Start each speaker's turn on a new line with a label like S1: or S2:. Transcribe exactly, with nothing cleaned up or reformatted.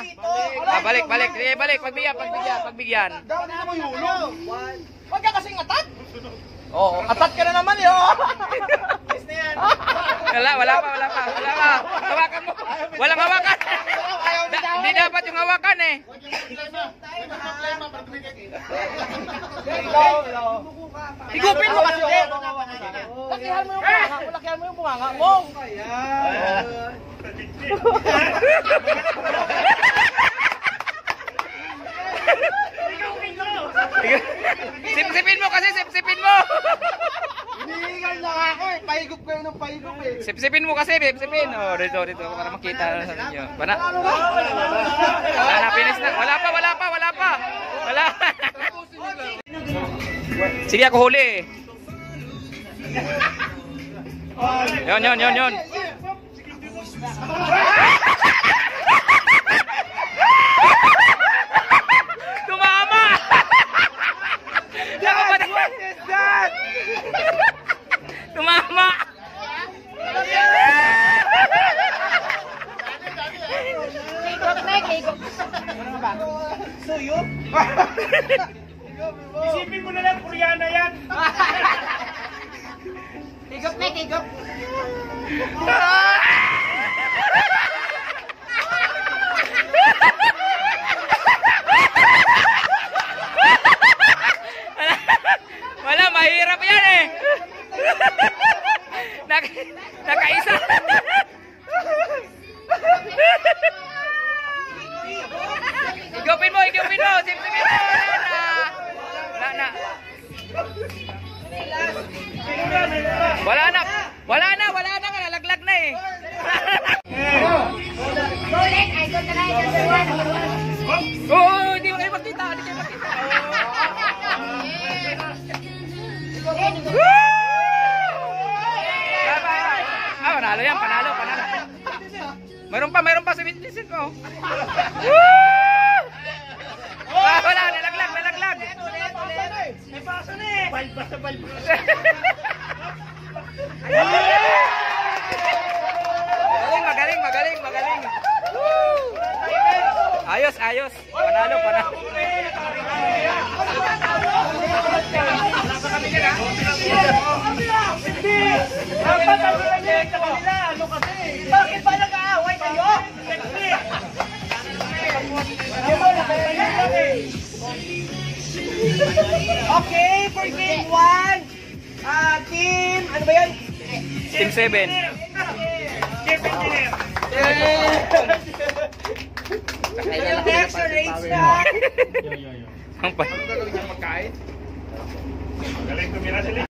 S1: Ah, balik, balik. Sige, balik. Pagbigyan, pagbigyan, pagbigyan.
S2: Daw, hindi mo yulo.
S3: Huwag ka kasing atat.
S1: Oo.
S3: Atat ka na naman yun.
S1: Wala, wala pa, wala pa, wala pa. Hawakan mo. Walang hawakan. Da- Hindi dapat yung hawakan eh.
S3: Higupin mo kasi. Lakihan mo yung bunganga. Lakihan mo yung bunganga mo.
S1: Sip-sipin mo kasi, sip-sipin mo.
S2: Hinihingal na ako eh. Pahigup kayo ng pahigup eh.
S1: Sip-sipin mo kasi, sip-sipin. Oh, dito, dito para makita na sa inyo. Wala. Wala na, finish na. Wala pa, wala pa, wala pa. Wala. Sige, ako huli eh. Yon, yon, yon, yon. Tumama! What is that? Tumama!
S4: Higop na, higop.
S3: Suyo?
S2: Isipin mo na lang, Koreana yan.
S4: Higop na, higop.
S1: Wala, mahirap yan eh. Nak nakaisa. Igupin mo, igupin mo. Sip-sipin mo. Na, na. Wala na. Wala na, wala na. Nalaglag na eh.
S4: Bulit, ay doon na lang yung sawan.
S1: Oo, hindi mo kayo makita. Hindi kayo makita. Ah, panalo yan, panalo, panalo. Mayroon pa, mayroon pa, listen mo. Ah, wala, nalaglag, nalaglag.
S3: May paso na eh.
S2: Balbas na balbas.
S1: Magaling, magaling, magaling, magaling. Ayos, ayos. Panalo, panalo.
S3: Dapat ang nilagay sa kanila. Ano kasi? Bakit ba nag-aaway kayo? Okay, for game one. Ah, team, ano ba yan?
S1: Team seven.
S2: Chief engineer.
S3: Extra rates na.
S1: Ang pa.
S2: Galing tumira sila.